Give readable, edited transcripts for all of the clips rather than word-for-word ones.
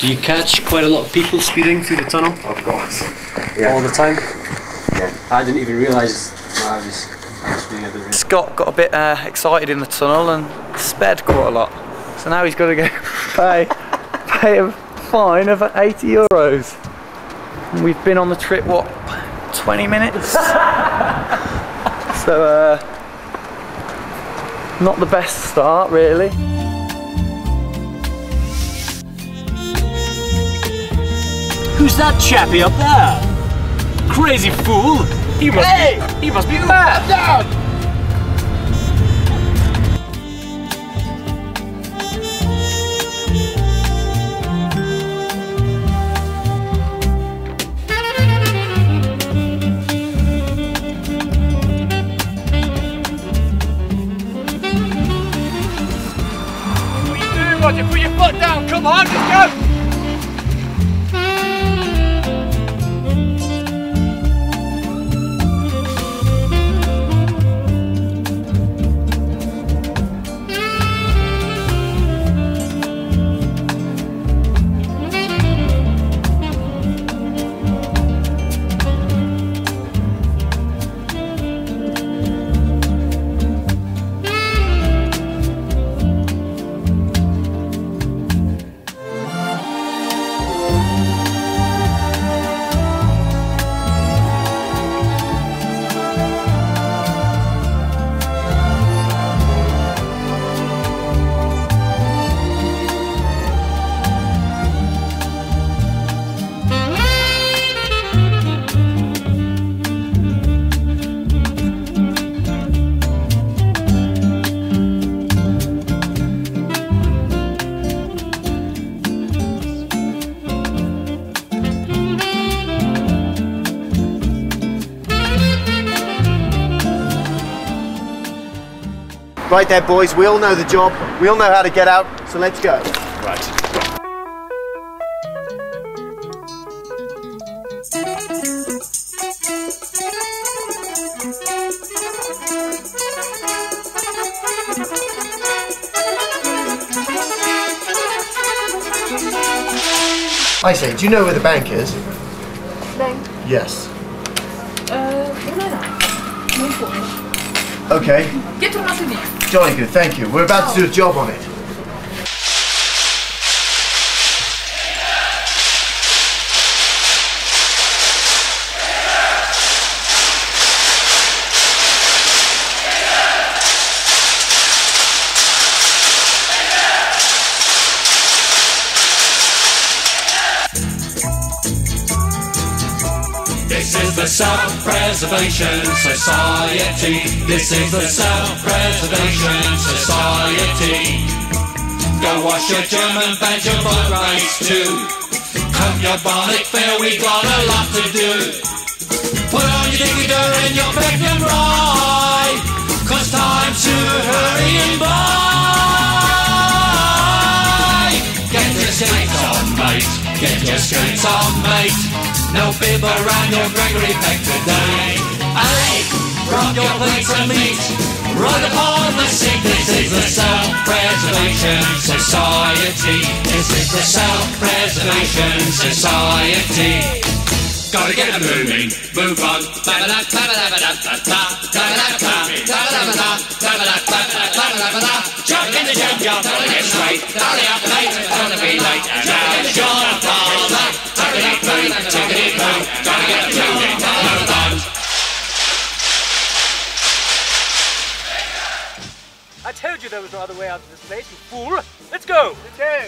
Do you catch quite a lot of people speeding through the tunnel? Of course. Yeah. All the time? Yeah. I didn't even realise I was being able to. Scott got a bit excited in the tunnel and sped quite a lot. So now he's got to go pay a fine of €80. And we've been on the trip, what, 20 minutes? So, not the best start, really. Who's that chappie up there? Crazy fool! He must be mad! Down! What are you doing, Roger? Put your foot down! Come on, let's go! Right there, boys, we all know the job, we all know how to get out, so let's go. Right. I say, do you know where the bank is? Bank? Yes. Non fuori. Okay. Dietro una sedina. Jolly good, thank you. We're about to do a job on it. This is the Self-Preservation Society. This is the Self-Preservation Society. Go wash your German badge, your boat race too. Comb your bonnet fair, we got a lot to do. Put on your digger and your peck and ride, 'cause time to hurry and buy. Get your skates on, mate. Get your skates on, mate. No bib around your Gregory Peck today. Hey, grab your plates and meat, ride upon the seat. This is the Self-Preservation Society. This is the Self-Preservation Society. Gotta get it moving, move on. Jump in the jump yard, gotta get straight. Hurry up, mate, gonna be late. And now's your father. Tickety boo, gotta get moving, move on. I told you there was no other way out of this place, you fool! Let's go! Let's go!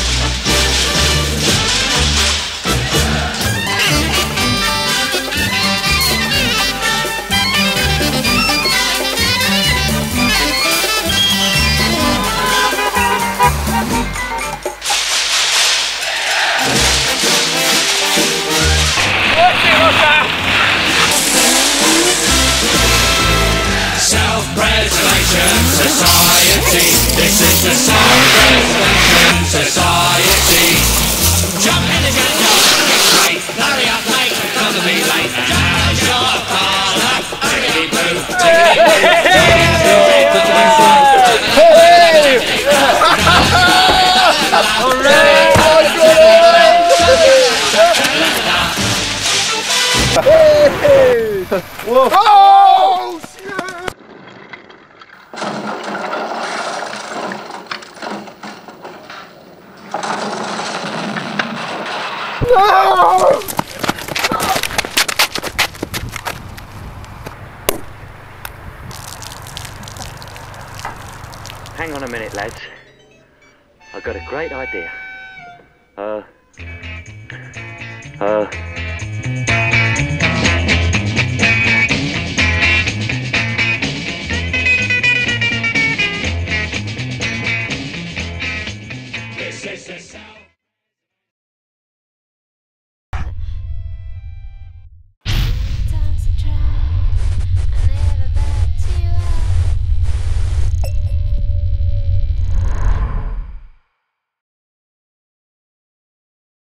Self-Preservation Society. This is the Self-Preservation Society. Jump in the jet yard, get straight. Hurry up, mate, gonna be late. And now's your father. Tickety boo, tickety boo, tickety boo. Hooray! Whoa. Oh, shit! No! Hang on a minute, lads. I've got a great idea.